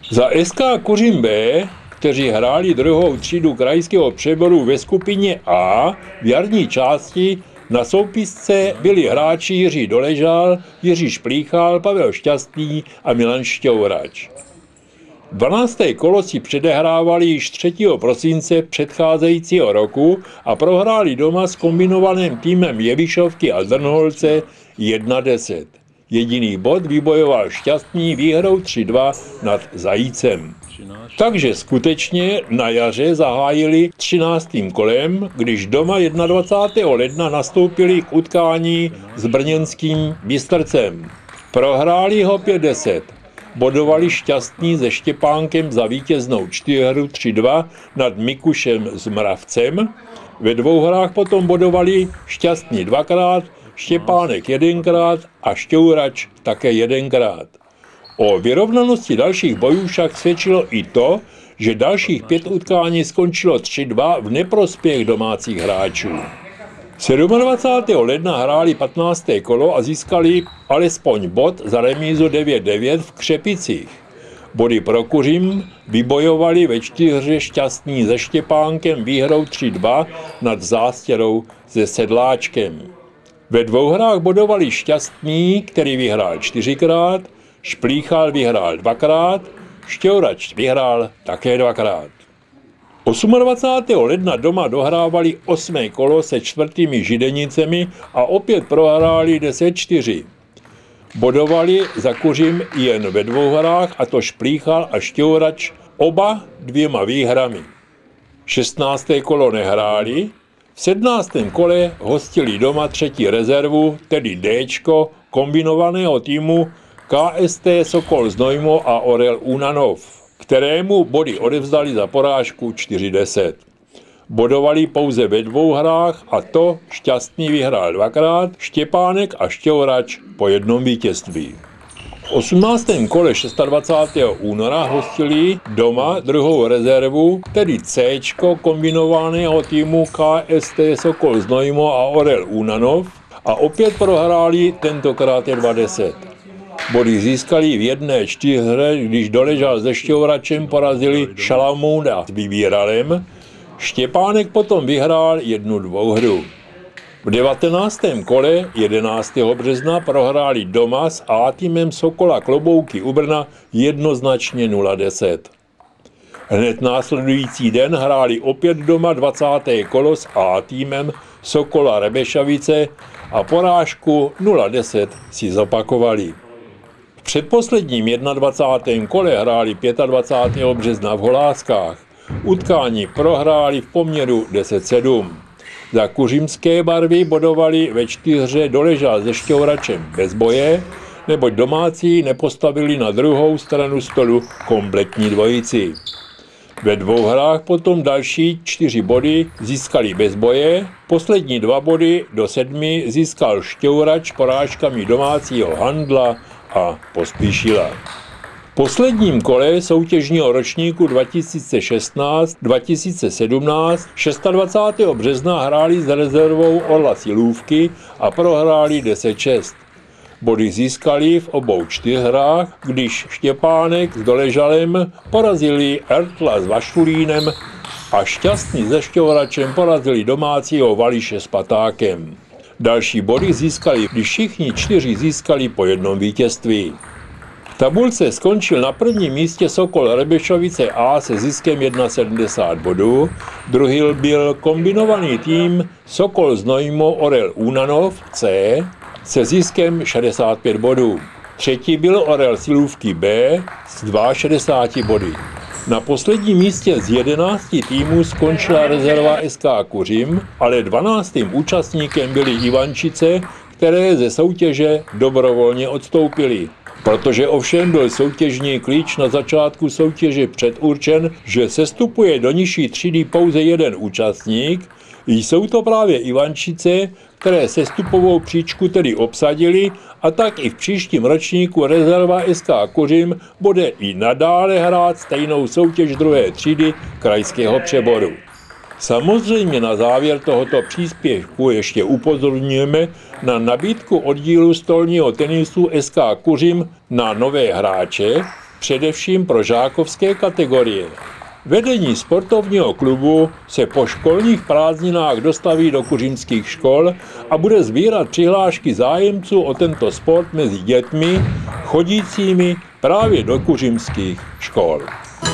Za SK Kuřim B, kteří hráli druhou třídu krajského přeboru ve skupině A v jarní části, na soupisce byli hráči Jiří Doležal, Jiří Šplíchal, Pavel Šťastný a Milan Šťourač. 12. kolo si předehrávali již 3. prosince předcházejícího roku a prohráli doma s kombinovaným týmem Jevišovky a Drnholce 1-10. Jediný bod vybojoval Šťastný výhrou 3-2 nad Zajícem. Takže skutečně na jaře zahájili 13. kolem, když doma 21. ledna nastoupili k utkání s brněnským Bystrcem. Prohráli ho 5-10. Bodovali Šťastný se Štěpánkem za vítěznou 4-3-2 nad Mikušem s Mravcem. Ve dvou hrách potom bodovali Šťastný 2krát, Štěpánek 1krát a Šťourač také 1krát. O vyrovnanosti dalších bojů však svědčilo i to, že dalších 5 utkání skončilo 3-2 v neprospěch domácích hráčů. 27. ledna hráli 15. kolo a získali alespoň bod za remízu 9-9 v Křepicích. Body pro Kuřim vybojovali ve 4 Šťastný se Štěpánkem výhrou 3-2 nad Zástěrou se Sedláčkem. Ve dvou hrách bodovali Šťastný, který vyhrál 4krát, Šplíchal vyhrál 2krát, Šťourač vyhrál také 2krát. 28. ledna doma dohrávali 8. kolo se 4. Židenicemi a opět prohráli 10-4. Bodovali za Kuřim jen ve dvou hrách, a to Šplíchal a Šťourač, oba 2 výhrami. 16. kolo nehráli, v 17. kole hostili doma 3. rezervu, tedy Dčko kombinovaného týmu KST Sokol Znojmo a Orel Unanov, kterému body odevzdali za porážku 4-10. Bodovali pouze ve dvou hrách, a to Šťastný vyhrál 2krát, Štěpánek a Šťourač po jednom vítězství. V 18. kole 26. února hostili doma druhou rezervu, tedy Cčko kombinovaného týmu KST Sokol Znojmo a Orel Unanov, a opět prohráli, tentokrát 2-10. Body získali v 1-4, když Doležal se Šťouračem porazili Šalamouda s Vybíralem. Štěpánek potom vyhrál 1 hru. V 19. kole 11. března prohráli doma s A týmem Sokola Klobouky u Brna jednoznačně 0-10. Hned následující den hráli opět doma 20. kolo s A týmem Sokola Rebešavice a porážku 0-10 si zopakovali. V předposledním 21. kole hráli 25. března v Holáskách. Utkání prohráli v poměru 10-7. Za kuřimské barvy bodovali ve 4 Doležal se Šťouračem bez boje, neboť domácí nepostavili na druhou stranu stolu kompletní dvojici. Ve dvou hrách potom další 4 body získali bez boje, poslední 2 body do 7 získal Šťourač porážkami domácího Handla a Pospíšila. V posledním kole soutěžního ročníku 2016-2017 26. března hráli s rezervou Orla Silůvky a prohráli 10-6. Body získali v obou 4 hrách, když Štěpánek s Doležalem porazili Ertla s Vašulínem a Šťastný se Šťouračem porazili domácího Vališe s Patákem. Další body získali, když všichni 4 získali po jednom vítězství. V tabulce skončil na prvním místě Sokol Rebešovice A se ziskem 71 bodů, druhý byl kombinovaný tým Sokol Znojmo Orel Unanov C se ziskem 65 bodů. Třetí byl Orel Silůvky B s 62 body. Na posledním místě z 11 týmů skončila rezerva SK Kuřim, ale 12. účastníkem byly Ivančice, které ze soutěže dobrovolně odstoupily. Protože ovšem byl soutěžní klíč na začátku soutěže předurčen, že sestupuje do nižší třídy pouze jeden účastník, jsou to právě Ivančice, které sestupovou příčku tedy obsadili, a tak i v příštím ročníku rezerva SK Kuřim bude i nadále hrát stejnou soutěž druhé třídy krajského přeboru. Samozřejmě na závěr tohoto příspěvku ještě upozorňujeme na nabídku oddílu stolního tenisu SK Kuřim na nové hráče, především pro žákovské kategorie. Vedení sportovního klubu se po školních prázdninách dostaví do kuřimských škol a bude sbírat přihlášky zájemců o tento sport mezi dětmi chodícími právě do kuřimských škol.